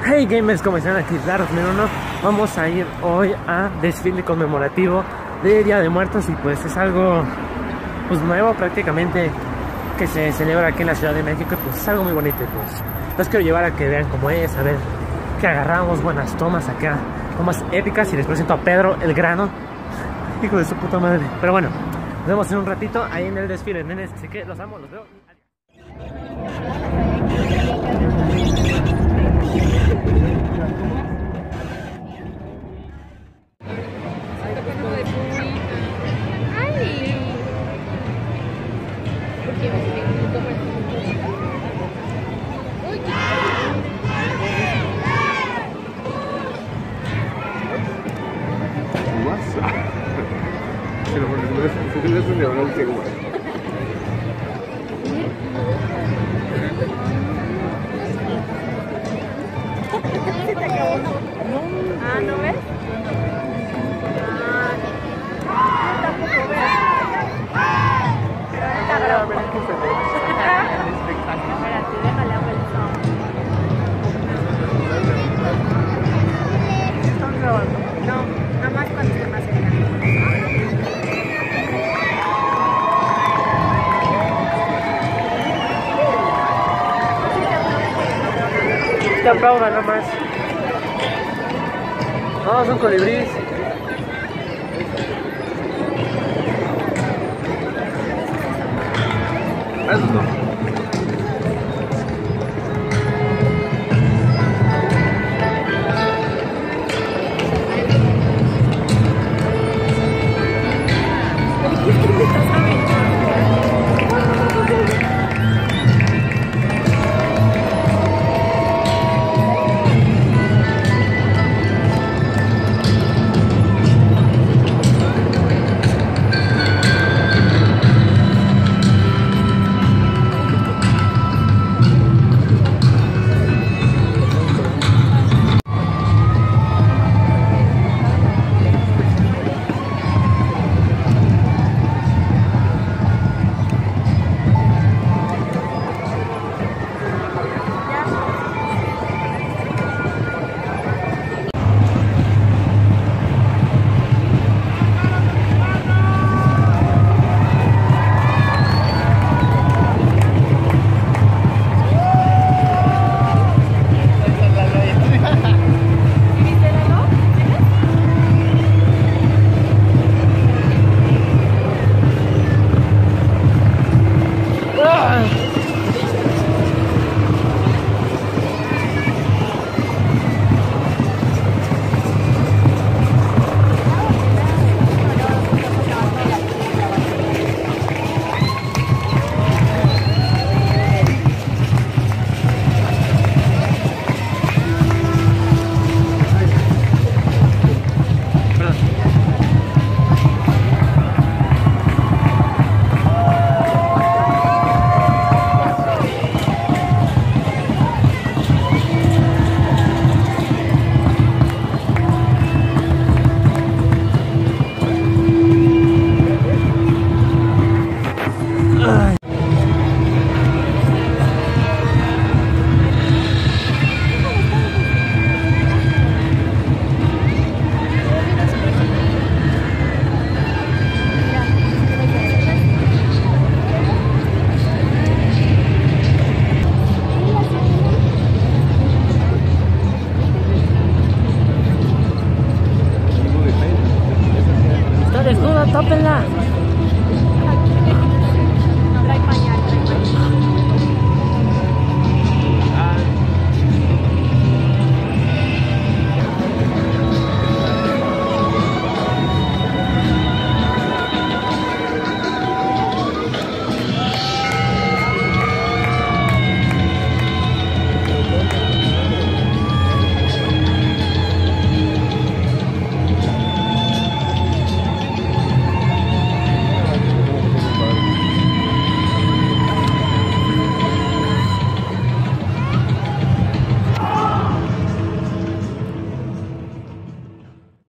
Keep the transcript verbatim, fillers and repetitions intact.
Hey gamers, ¿cómo están? Aquí Daros Merono. Vamos a ir hoy a desfile conmemorativo de Día de Muertos y pues es algo pues nuevo prácticamente que se celebra aquí en la Ciudad de México y pues es algo muy bonito y pues los quiero llevar a que vean cómo es, a ver que agarramos buenas tomas acá, tomas épicas y les presento a Pedro el Grano, hijo de su puta madre. Pero bueno, nos vemos en un ratito ahí en el desfile, nenes, así que los amo, los veo. Pero porque no es un león seguro. Ah, ¿no ves? Ah, tampoco ves. Pero ahorita grabo. Espérate, déjale a Wilson. ¿Están grabando? No, nada más cuando esté más cerca. Te aplaudan nada más. No, son colibríes. Eso no. Está desnuda, tópenla.